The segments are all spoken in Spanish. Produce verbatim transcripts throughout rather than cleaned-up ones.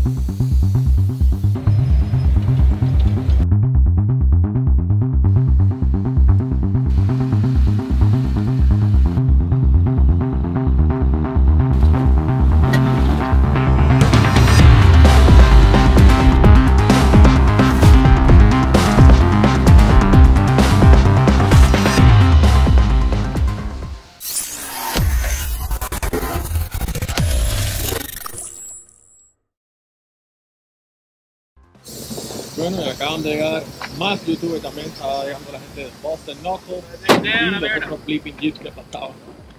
Bueno, y acaban de llegar más youtubers también, estaba llegando la gente de Boston Knuckles y los otros Bleeping Jeeps que faltaban.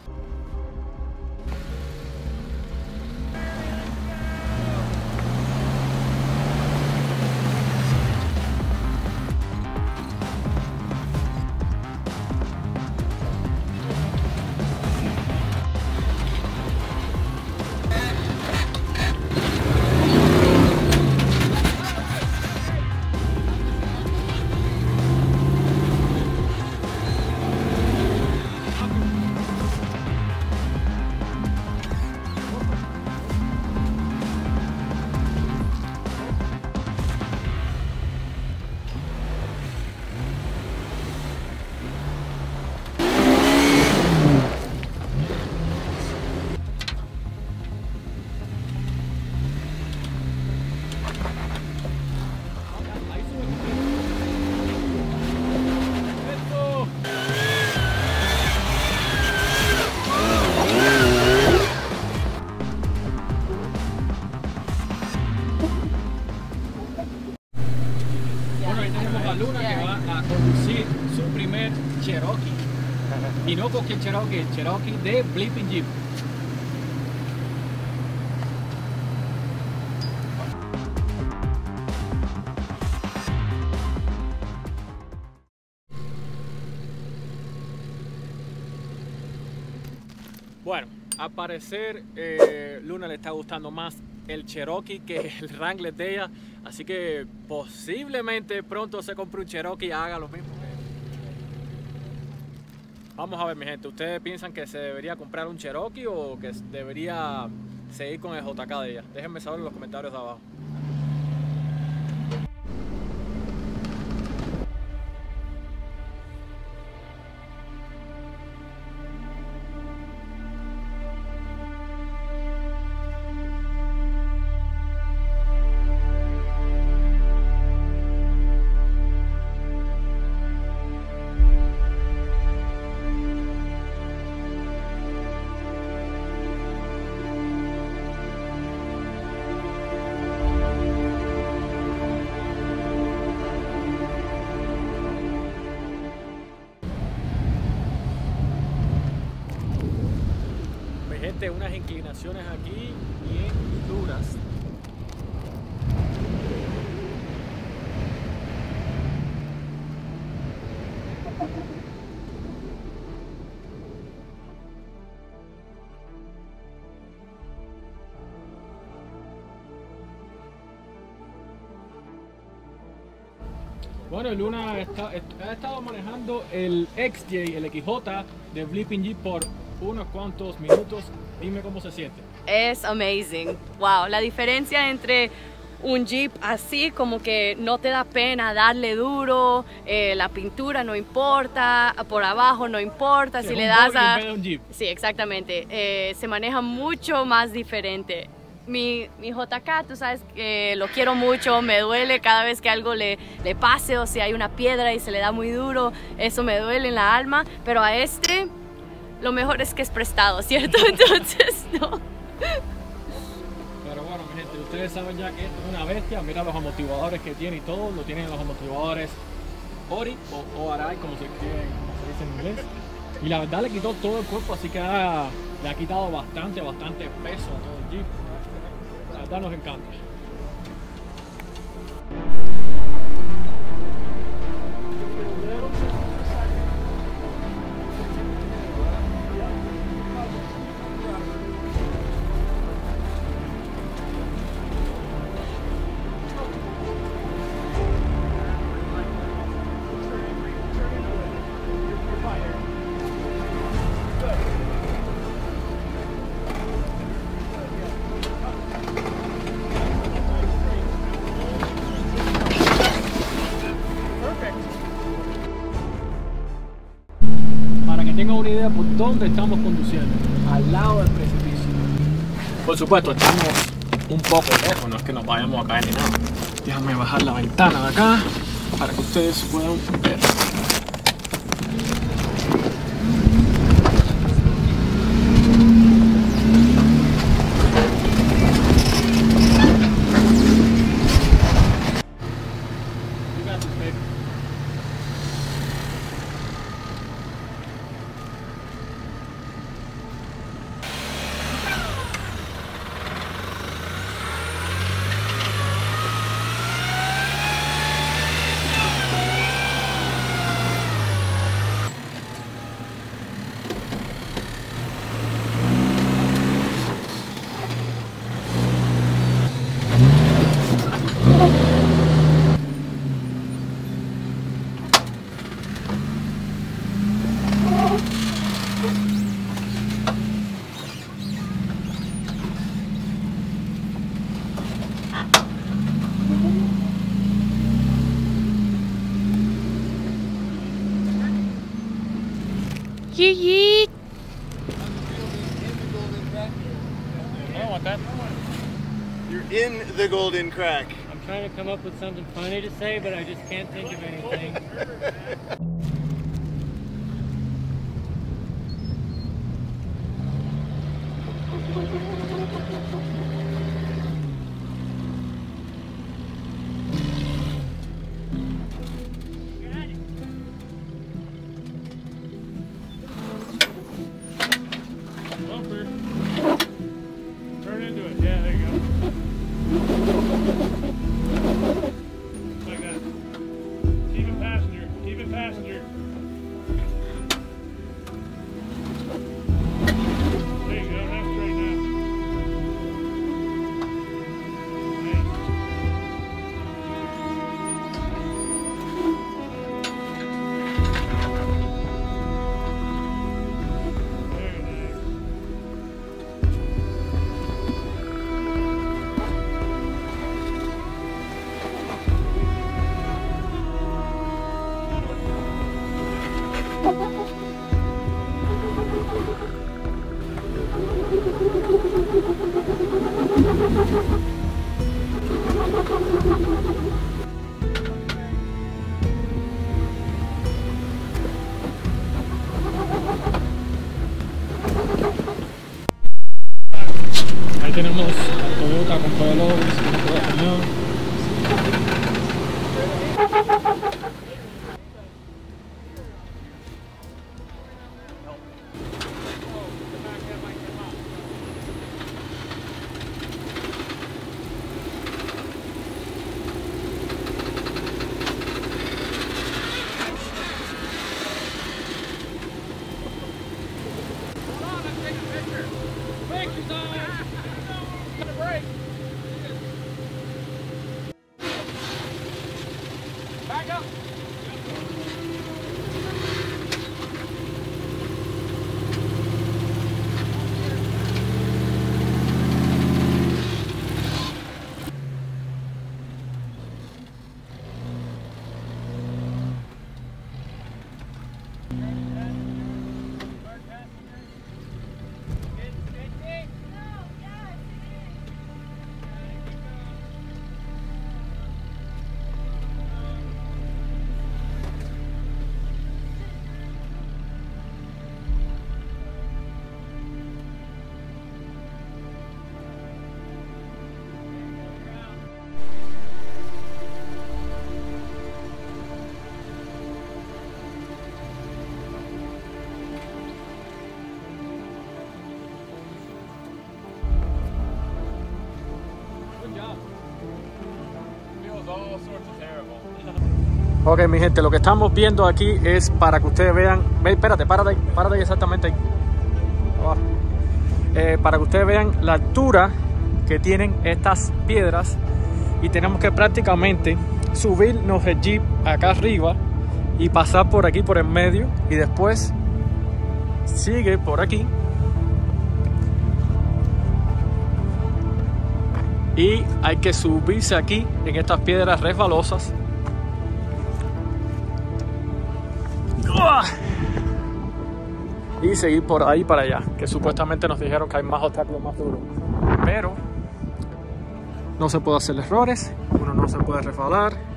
Luna, que va a conducir su primer Cherokee, y no cualquier Cherokee, el Cherokee de Bleeping Jeep. Bueno, al parecer eh, Luna le está gustando más el Cherokee que el Wrangler de ella, así que posiblemente pronto se compre un Cherokee y haga lo mismo. Vamos a ver, mi gente, ¿ustedes piensan que se debería comprar un Cherokee o que debería seguir con el J K de ella? Déjenme saber en los comentarios de abajo. Unas inclinaciones aquí bien duras. Bueno, Luna está, ha estado manejando el X J, el X J de Bleeping Jeep por unos cuantos minutos. Dime cómo se siente. Es amazing. Wow, la diferencia entre un Jeep así, como que no te da pena darle duro, eh, la pintura no importa, por abajo no importa, sí, si le das a... Un Jeep. Sí, exactamente. Eh, se maneja mucho más diferente. Mi, mi J K, tú sabes que lo quiero mucho, me duele cada vez que algo le, le pase, o si hay una piedra y se le da muy duro, eso me duele en la alma, pero a este... lo mejor es que es prestado, ¿cierto? Entonces, no. Pero bueno, mi gente, ustedes saben ya que esto es una bestia. Mira los amortiguadores que tiene y todo. Lo tienen los amortiguadores Ori o O R I, como se, como se dice en inglés. Y la verdad le quitó todo el cuerpo, así que ha, le ha quitado bastante, bastante peso a todo el Jeep. La verdad nos encanta. idea por dónde estamos conduciendo, al lado del precipicio. Por supuesto, estamos un poco lejos, no es que nos vayamos a caer ni nada. Déjame bajar la ventana de acá para que ustedes puedan ver. Yee. I don't want that. You're in the golden crack. I'm trying to come up with something funny to say, but I just can't think of anything. Bumper. Turn into it. Yeah, there you go. Like that. Even passenger. Even passenger. There you go. That's straight now. Very nice. Ahí tenemos la Toyota con coilovers, con todo el cañón. Back up. Ok, mi gente, lo que estamos viendo aquí es para que ustedes vean. Ve, espérate, párate ahí, párate ahí exactamente ahí. Abajo. Eh, para que ustedes vean la altura que tienen estas piedras. Y tenemos que prácticamente subirnos el jeep acá arriba y pasar por aquí por el medio. Y después sigue por aquí. Y hay que subirse aquí en estas piedras resbalosas. y seguir por ahí para allá, que supuestamente nos dijeron que hay más obstáculos más duros. Pero no se puede hacer errores, uno no se puede resbalar.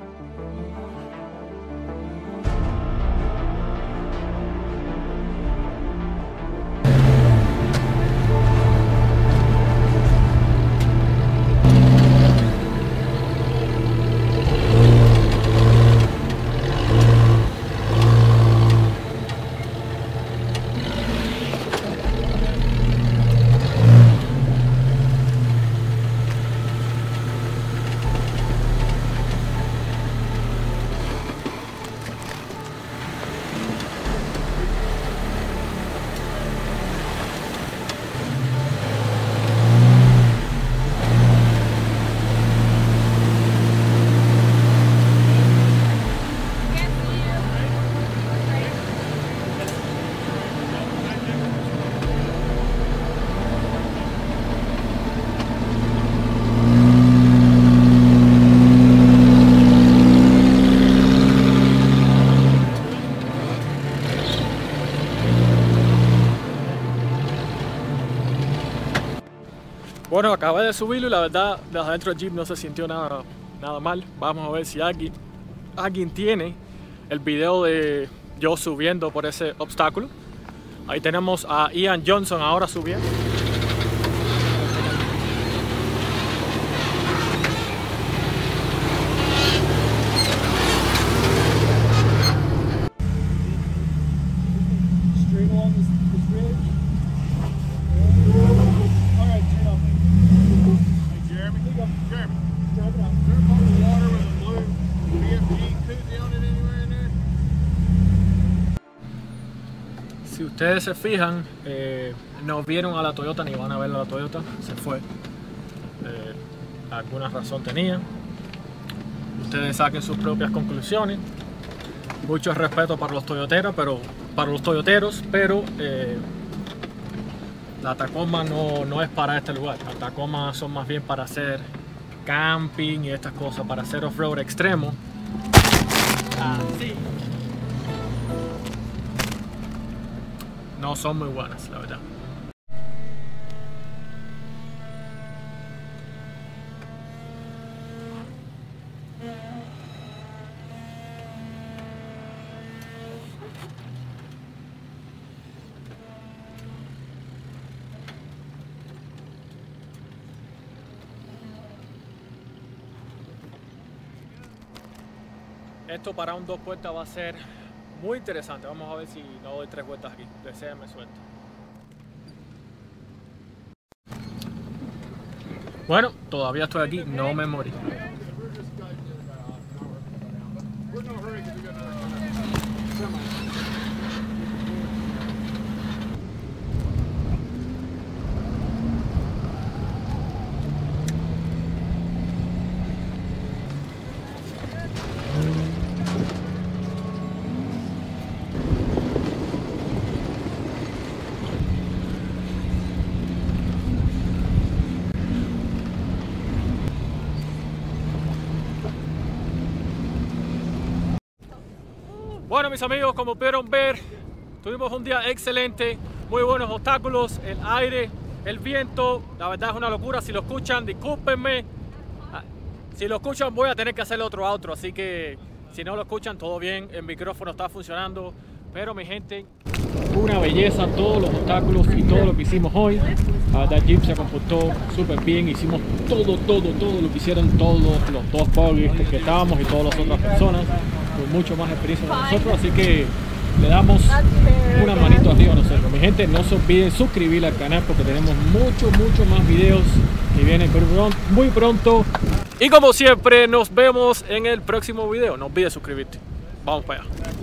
Bueno, acabé de subirlo y la verdad, desde adentro del Jeep no se sintió nada, nada mal. Vamos a ver si alguien, alguien tiene el video de yo subiendo por ese obstáculo. Ahí tenemos a Ian Johnson ahora subiendo. Si ustedes se fijan, eh, no vieron a la Toyota ni van a ver a la Toyota, se fue. Eh, alguna razón tenía. Ustedes saquen sus propias conclusiones. Mucho respeto para los toyoteros, pero para los toyoteros, pero eh, la Tacoma no, no es para este lugar. Las Tacoma son más bien para hacer camping y estas cosas, para hacer off-road extremo. Así. No son muy buenas, la verdad. Esto para un dos puertas va a ser muy interesante. Vamos a ver si no doy tres vueltas aquí. Deséame suelto. Bueno, todavía estoy aquí, no me morí. Bueno, mis amigos, como pudieron ver, tuvimos un día excelente, muy buenos obstáculos, el aire, el viento, la verdad es una locura. Si lo escuchan, discúlpenme, si lo escuchan voy a tener que hacerle otro outro, así que si no lo escuchan, todo bien, el micrófono está funcionando, pero mi gente, una belleza todos los obstáculos y todo lo que hicimos hoy. La verdad, Jeep se comportó súper bien, hicimos todo, todo, todo lo que hicieron todos los dos pubs que estábamos y todas las otras personas, con mucho más experiencia de nosotros, así que le damos una manito arriba a nosotros. Mi gente, no se olviden suscribir al canal porque tenemos mucho, mucho más videos que vienen muy pronto. Y como siempre, nos vemos en el próximo video. No olvides suscribirte. Vamos para allá.